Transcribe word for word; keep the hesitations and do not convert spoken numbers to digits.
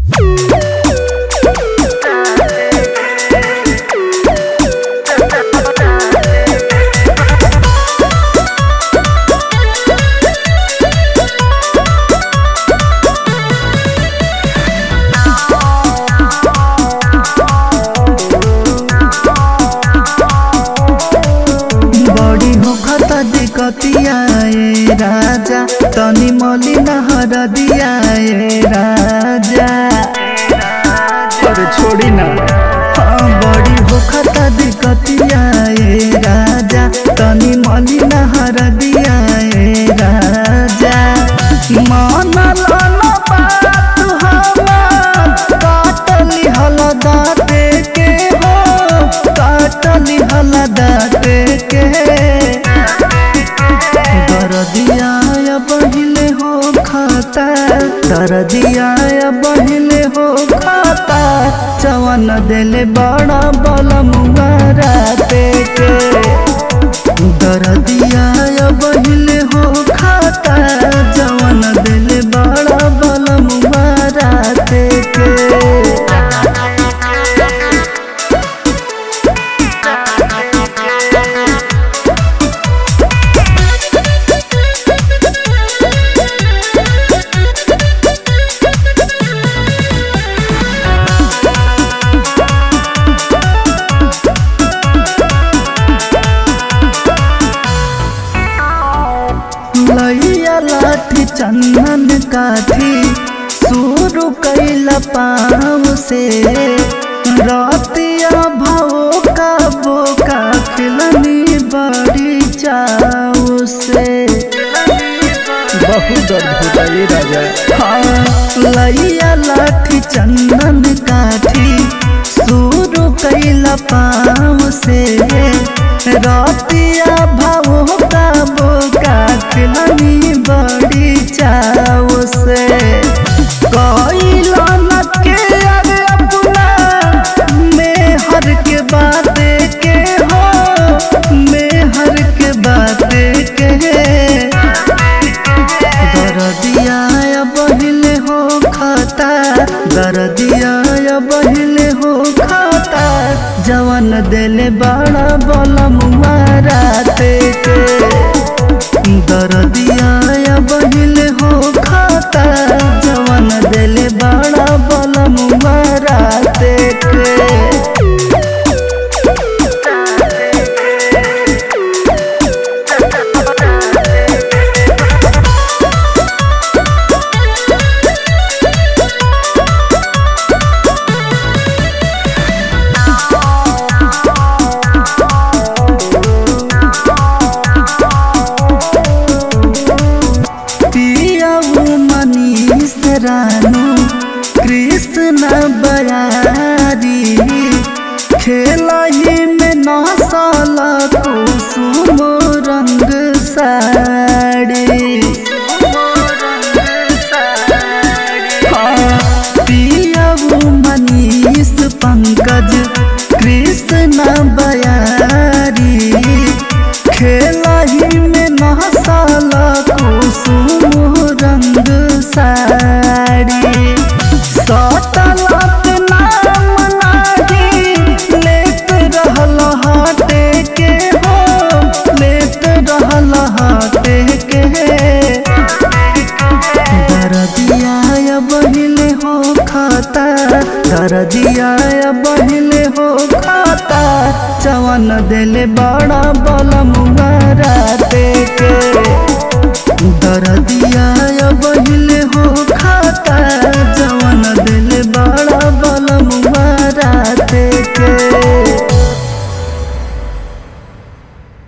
दियाए राजा तनी मली नहर दियाए राजा छोड़ी ना हाँ बड़ी होखता दिक्कतियाए राजा तनी मली नहर दियाए राजा मन लाना बात हमार काटली हलदाते के हो काटली हलदाते के दर्दिया बहिले हो खाता दर्दिया बहिले हो खाता जवन दिले बड़ा बलमुआ राते के दर्दिया बहिले हो खाता जवन दिले बड़ा बलमुआ राते के लैया लाठी चंदन काठी शुरू कैला पाँव से रातिया भाव का बोका खिलनी बड़ी चाव से बहुत दर्द होता है राजा हाँ लैया लाठी चंदन काठी शुरू कैला पाँव से रातिया भाव का बोका खिलनी बड़ी चाव से कैला न के अरे अपना में हर के बाते के हो में हर के बाते के दर्दिया बहिले हो खाता दर्दिया बहिले हो खाता जवन दिले बड़ा बलमुआ राते के दर्दिया बहिले हो खाता जवन दिले बड़ा बलमुआ राते के रानू कृष्ण बयारी खेला ही में नौसल कुसुम रंग साड़ी हाँ पियाऊ मनीष पंकज कृष्ण बयारी खेला ही में नौसल कुसुम रंग साड़ी सतलत नाम नाही लेत रहल हाटे के हो लेत रहल हाटे के दर्दिया बहिले हो खाता दर्दिया बहिले हो खाता जवन दिले बड़ा बलमुआ राते के